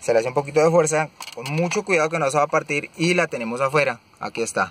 Se le hace un poquito de fuerza, con mucho cuidado que no se va a partir, y la tenemos afuera. Aquí está.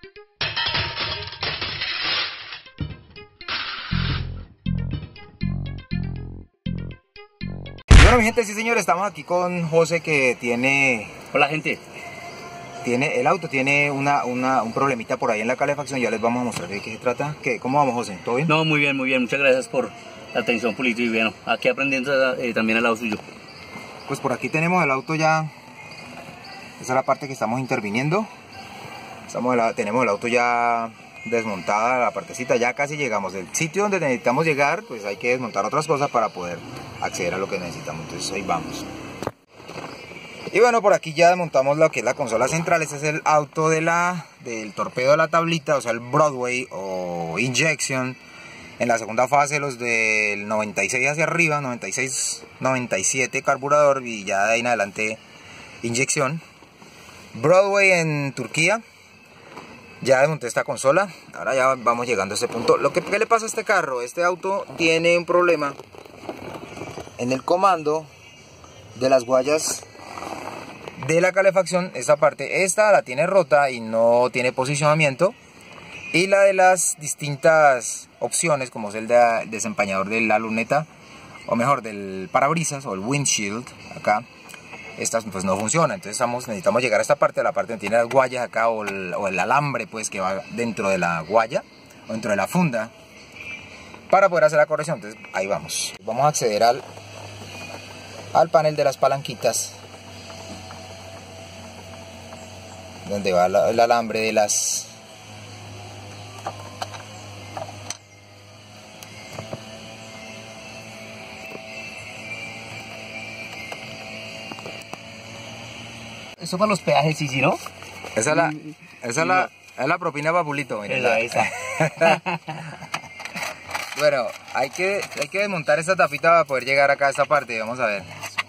Bueno, mi gente, sí señor, estamos aquí con José, que tiene... Hola, gente. El auto tiene un problemita por ahí en la calefacción. Ya les vamos a mostrar de qué se trata. ¿Cómo vamos, José? ¿Todo bien? No, muy bien, muy bien. Muchas gracias por la atención, Pulito. Y bueno, aquí aprendiendo también al lado suyo. Pues por aquí tenemos el auto ya. Esa es la parte que estamos interviniendo. Tenemos el auto ya desmontada, la partecita. Ya casi llegamos. El sitio donde necesitamos llegar, pues hay que desmontar otras cosas para poder acceder a lo que necesitamos. Entonces ahí vamos. Y bueno, por aquí ya desmontamos lo que es la consola central. Este es el auto del torpedo de la tablita, o sea, el Broadway o Injection. En la segunda fase, los del 96 hacia arriba, 96, 97 carburador, y ya de ahí en adelante inyección. Broadway en Turquía. Ya desmonté esta consola. Ahora ya vamos llegando a este punto. ¿Qué le pasa a este carro? Este auto tiene un problema en el comando de las guayas de la calefacción. Esta parte, esta la tiene rota y no tiene posicionamiento, y la de las distintas opciones, como es el desempañador de la luneta, o mejor del parabrisas o el windshield, acá estas pues no funciona. Entonces necesitamos llegar a esta parte, la parte donde tiene las guayas acá, o el alambre pues que va dentro de la guaya o dentro de la funda, para poder hacer la corrección. Entonces ahí vamos a acceder al panel de las palanquitas, donde va el alambre de las... Eso para los peajes, sí, ¿no? Esa es la propina para Pulito. Esa. Bueno, hay que desmontar esta tapita para poder llegar acá a esta parte. Vamos a ver.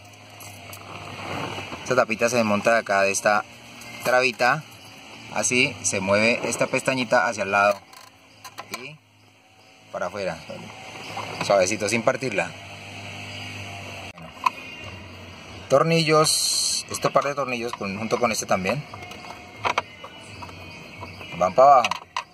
Esta tapita se desmonta de acá, de esta trabita. Así se mueve esta pestañita hacia el lado y para afuera, suavecito, sin partirla. Bueno. Tornillos, esta parte de tornillos junto con este también van para abajo.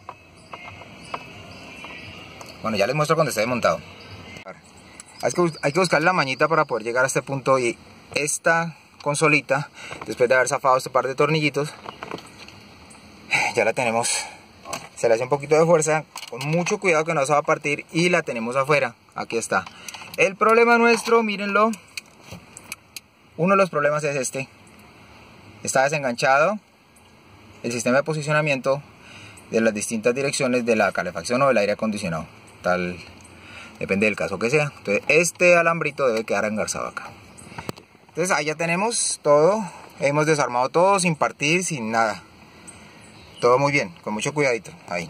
Bueno, ya les muestro cuando esté desmontado. Hay que buscar la mañita para poder llegar a este punto, y esta consolita, después de haber zafado este par de tornillitos, ya la tenemos. Se le hace un poquito de fuerza, con mucho cuidado que no se va a partir, y la tenemos afuera. Aquí está. El problema nuestro, mírenlo. Uno de los problemas es este. Está desenganchado el sistema de posicionamiento de las distintas direcciones de la calefacción o del aire acondicionado. Depende del caso que sea. Entonces este alambrito debe quedar engarzado acá. Entonces ahí ya tenemos todo. Hemos desarmado todo sin partir, sin nada. Todo muy bien, con mucho cuidadito. Ahí.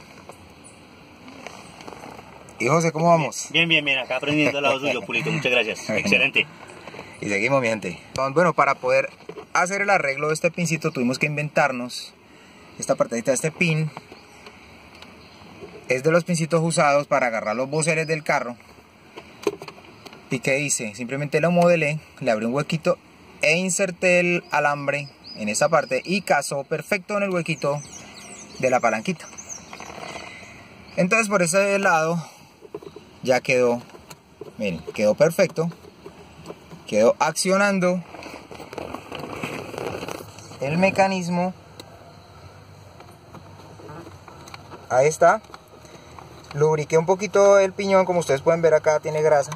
Y José, ¿cómo vamos? Bien, acá aprendiendo al lado suyo, Pulito. Muchas gracias. Excelente. Y seguimos, mi gente. Bueno, para poder hacer el arreglo de este pincito tuvimos que inventarnos esta partecita de este pin. Es de los pincitos usados para agarrar los boceles del carro. ¿Y qué hice? Simplemente lo modelé, le abrí un huequito e inserté el alambre en esa parte, y casó perfecto en el huequito de la palanquita. Entonces por ese lado ya quedó, miren, quedó perfecto. Quedó accionando el mecanismo. Ahí está. Lubriqué un poquito el piñón, como ustedes pueden ver acá tiene grasa.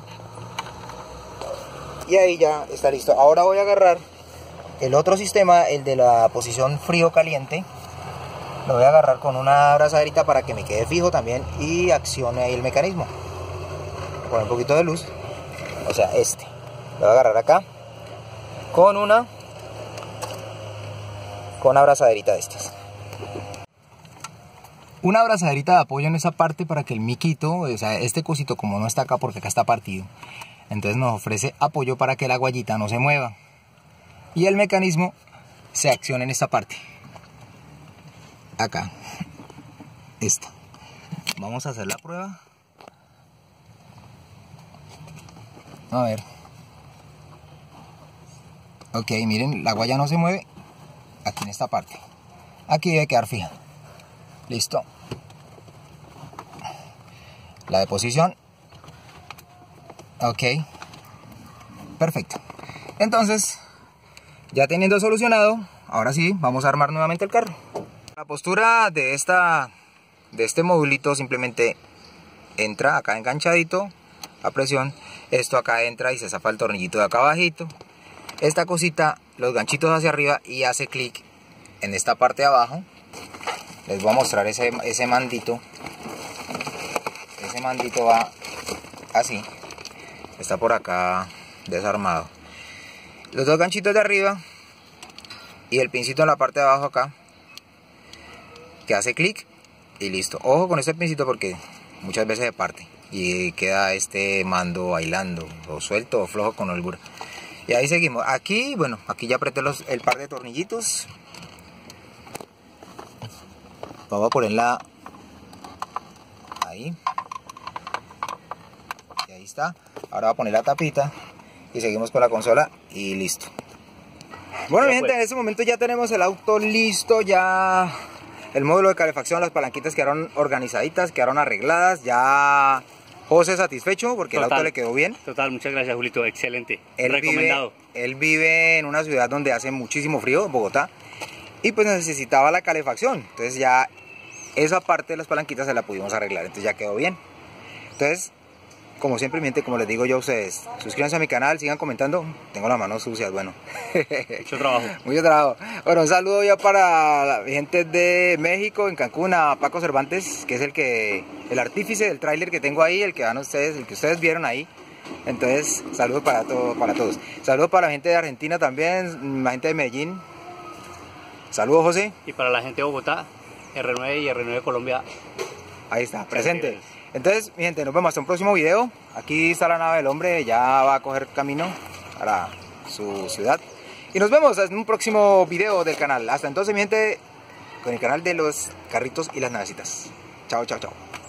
Y ahí ya está listo. Ahora voy a agarrar el otro sistema, el de la posición frío-caliente. Lo voy a agarrar con una abrazaderita para que me quede fijo también y accione ahí el mecanismo. Voy a poner un poquito de luz. O sea, este. Lo voy a agarrar acá con una abrazaderita de estas. Una abrazaderita de apoyo en esa parte para que el miquito, o sea, este cosito, como no está acá porque acá está partido, entonces nos ofrece apoyo para que la guayita no se mueva y el mecanismo se accione en esta parte. Acá. Esta. Vamos a hacer la prueba. A ver. Ok, miren, la agua ya no se mueve aquí en esta parte. Aquí debe quedar fija. Listo. La deposición. Ok. Perfecto. Entonces, ya teniendo solucionado, ahora sí, vamos a armar nuevamente el carro. La postura de este modulito simplemente entra acá enganchadito a presión. Esto acá entra y se zapa el tornillito de acá abajito. Esta cosita, los ganchitos hacia arriba y hace clic en esta parte de abajo. Les voy a mostrar ese mandito. Ese mandito va así. Está por acá desarmado. Los dos ganchitos de arriba y el pincito en la parte de abajo acá, que hace clic y listo. Ojo con este pincito porque muchas veces se parte y queda este mando bailando o suelto o flojo con holgura. Y ahí seguimos. Aquí, bueno, aquí ya apreté el par de tornillitos. Vamos a ponerla ahí. Y ahí está. Ahora voy a poner la tapita y seguimos con la consola y listo. Bueno, mi gente, en este momento ya tenemos el auto listo. Ya el módulo de calefacción, las palanquitas quedaron organizaditas, quedaron arregladas. Ya José satisfecho porque el auto le quedó bien. Total, muchas gracias, Julito, excelente. Recomendado. Él vive en una ciudad donde hace muchísimo frío, en Bogotá, y pues necesitaba la calefacción. Entonces ya esa parte de las palanquitas se la pudimos arreglar, entonces ya quedó bien. Entonces, como siempre, mi gente, como les digo yo a ustedes, suscríbanse a mi canal, sigan comentando. Tengo las manos sucias, bueno. Mucho trabajo. Mucho trabajo. Bueno, un saludo ya para la gente de México, en Cancún, a Paco Cervantes, que es el artífice del tráiler que tengo ahí, el que ustedes vieron ahí. Entonces, saludos para todos. Saludos para la gente de Argentina también, la gente de Medellín. Saludos, José. Y para la gente de Bogotá, R9 y R9 Colombia. Ahí está, presente. Entonces, mi gente, nos vemos hasta un próximo video. Aquí está la nave del hombre, ya va a coger camino para su ciudad. Y nos vemos en un próximo video del canal. Hasta entonces, mi gente, con el canal de los carritos y las navecitas. Chao, chao, chao.